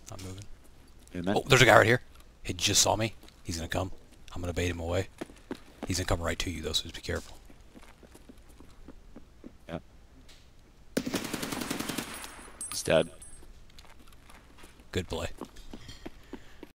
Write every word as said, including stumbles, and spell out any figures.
Not moving. Yeah, Oh, there's a guy right here. He just saw me. He's gonna come. I'm gonna bait him away. He's gonna come right to you though, so just be careful. Yeah. He's dead. Good play.